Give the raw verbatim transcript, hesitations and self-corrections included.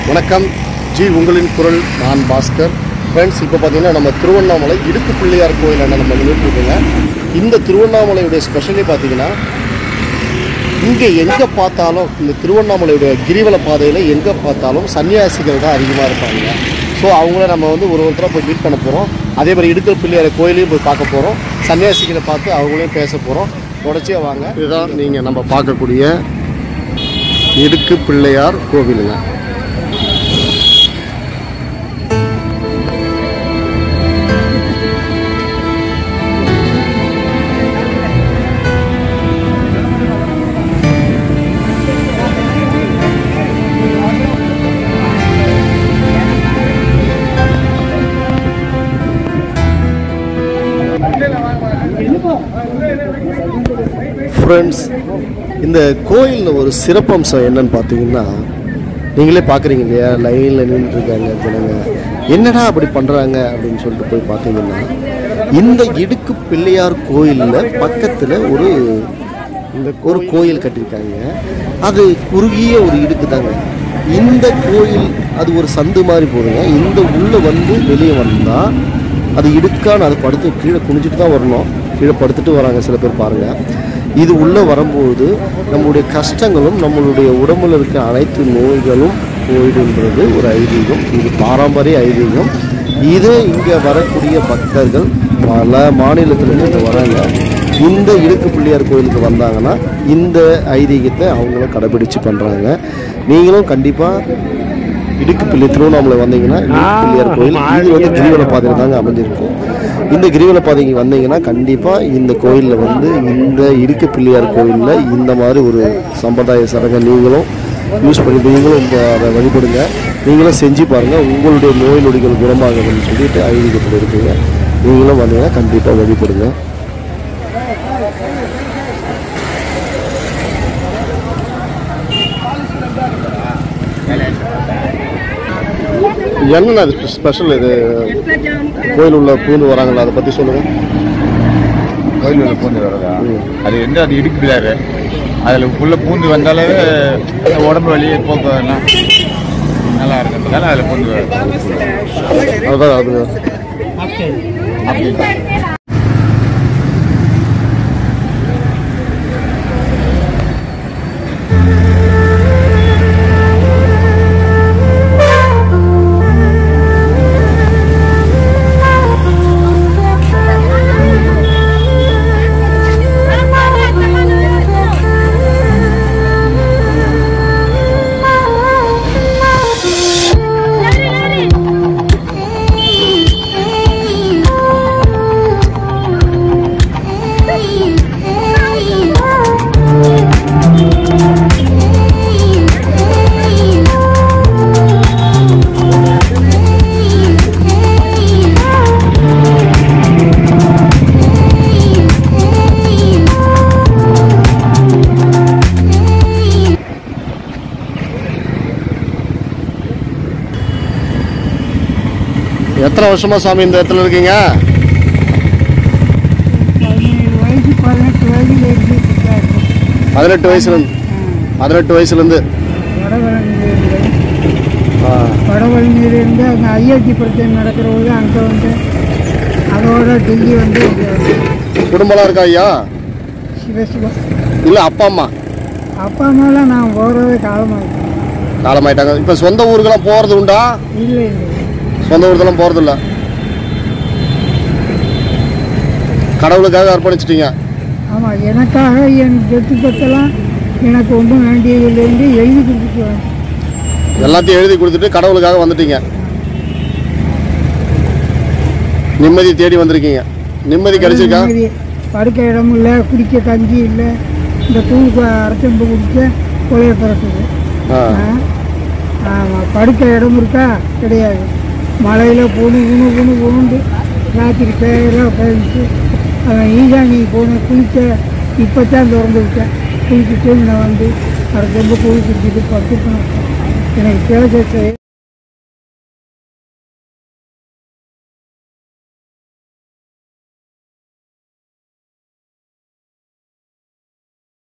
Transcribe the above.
வணக்கம் ஜி உங்களின் குரல் நான் பாஸ்கர். ஃப்ரெண்ட்ஸ், இப்போ பார்த்தீங்கன்னா நம்ம திருவண்ணாமலை இடுக்கு பிள்ளையார் கோயில் என்ன நம்ம நின்றுட்டுருக்கோங்க. இந்த திருவண்ணாமலையுடைய ஸ்பெஷலே பார்த்தீங்கன்னா இங்கே எங்கே பார்த்தாலும் இந்த திருவண்ணாமலையுடைய கிரிவல பாதையில் எங்கே பார்த்தாலும் சன்னியாசிகள் தான் அதிகமாக இருப்பாங்க. ஸோ அவங்கள நம்ம வந்து ஒரு ஒருத்தராக போய் மீட் பண்ண போகிறோம். அதே மாதிரி இடுக்கு பிள்ளையார் கோயிலையும் போய் பார்க்க போகிறோம். சன்னியாசிகளை பார்த்து அவங்களையும் பேச போகிறோம். தொடர்ச்சியாக வாங்க. இதுதான் நீங்கள் நம்ம பார்க்கக்கூடிய இடுக்கு பிள்ளையார் கோவிலுங்க. ஃப்ரெண்ட்ஸ், இந்த கோயிலில் ஒரு சிறப்பம்சம் என்னன்னு பார்த்தீங்கன்னா, நீங்களே பார்க்குறீங்க இல்லையா, லைனில் நின்றுருக்காங்க ஜனங்க. என்னடா அப்படி பண்ணுறாங்க அப்படின்னு சொல்லிட்டு போய் பார்த்தீங்கன்னா, இந்த இடுக்கு பிள்ளையார் கோயிலில் பக்கத்தில் ஒரு இந்த ஒரு கோயில் கட்டியிருக்காங்க. அது குறுகிய ஒரு இடுக்கு தாங்க. இந்த கோயில் அது ஒரு சந்து மாதிரி போதுங்க. இந்த உள்ளே வந்து வெளியே வந்தால் அது இடுக்கான்னு அது படுத்து கீழே குனிஞ்சிட்டு தான் வரணும். கீழே படுத்துட்டு வராங்க சில பேர் பாருங்கள். இது உள்ளே வரும்போது நம்மளுடைய கஷ்டங்களும் நம்மளுடைய உடம்பில் இருக்க அனைத்து நோய்களும் போயிடுன்றது ஒரு ஐதீகம். இது பாரம்பரிய ஐதீகம். இது இங்கே வரக்கூடிய பக்தர்கள் பல மாநிலத்திலிருந்து வராங்க. இந்த இடுக்கு பிள்ளையார் கோயிலுக்கு வந்தாங்கன்னா இந்த ஐதீகத்தை அவங்களும் கடைபிடிச்சு பண்ணுறாங்க. நீங்களும் கண்டிப்பாக இடுக்கு பிள்ளை திருவண்ணாமலை வந்தீங்கன்னா இடுக்கு பிள்ளையார் கோயில் இது வந்து கிரிவல பாதையில் தாங்க அமைஞ்சிருக்கும். இந்த கிரிவல பாதைக்கு வந்தீங்கன்னா கண்டிப்பாக இந்த கோயிலில் வந்து இந்த இடுக்கு பிள்ளையார் கோயிலில் இந்த மாதிரி ஒரு சம்பிரதாய சடங்கை நீங்களும் யூஸ் பண்ணி நீங்களும் இந்த அதை வழிபடுங்க. நீங்களும் செஞ்சு பாருங்கள். உங்களுடைய நோய் நொடிகள் குணமாகுதுன்னு சொல்லிட்டு ஐதீகத்தில் இருக்குங்க. நீங்களும் வந்தீங்கன்னா கண்டிப்பாக வழிபடுங்க. என்னென்ன அது ஸ்பெஷல்? இது கோயில் உள்ள பூந்து வராங்களா, அதை பற்றி சொல்லுங்கள். கோயில் உள்ள பூந்து வரதா? அது வந்து அது இடுக்கு பிள்ளையாரு. அதில் உள்ள பூந்து வந்தாலே உடம்பு வலி போக்குவரலாம் நல்லா இருக்கிறதுனால அதில் பூந்து வரும். அதுதான் அது எத்தனை வருஷமா சாமி இந்த இடத்துல இருக்கீங்க? பதினெட்டு வயசுலேருந்து பதினெட்டு வயசுலேருந்து வடவழியிலிருந்து அங்கே ஐஐடி பிரச்சனை நடக்கிற போது அங்கே வந்து அதோட டெல்லி வந்து குடும்பம்லாம் இருக்கா ஐயா? சிவசிவா இல்லை அப்பா அம்மா? அப்பா அம்மாலாம் நான் போகிறது காலமாயிட்டேன். காலமாயிட்டாங்க. இப்போ சொந்த ஊருக்கெல்லாம் போகிறது உண்டா? இல்லை இல்லை, சொந்த ஊருக்கெல்லாம் போகிறது இல்லை. கடவுளுக்காக அர்ப்பணிச்சிட்டீங்க? ஆமாம், எனக்காக என் சொத்து பத்தெல்லாம் எனக்கு ஒன்றும் வேண்டியதில்லைன்னு எழுதி கொடுத்துட்டு வரேன். எல்லாத்தையும் எழுதி கொடுத்துட்டு கடவுளுக்காக வந்துட்டீங்க. நிம்மதி தேடி வந்திருக்கீங்க. நிம்மதி கிடைச்சிருக்கா? படுக்க இடமும் இல்லை, குடிக்க கஞ்சி இல்லை, இந்த தூக்கு அரைச்சம்பு குடிக்க கொலையை பிறக்குது. ஆமாம், படுக்க இடம் இருக்கா? கிடையாது. மழையில் பொண்ணு குணு குணு கொண்டு ராத்திரி பேராக போயிடுச்சு. அவன் ஈசானி போன குளிக்க இப்போ தான் திறந்து விட்டேன். குளிச்சுட்டு நான் வந்து அரை ரொம்ப குளிச்சுட்டு படுத்துக்கணும். எனக்கு தேவை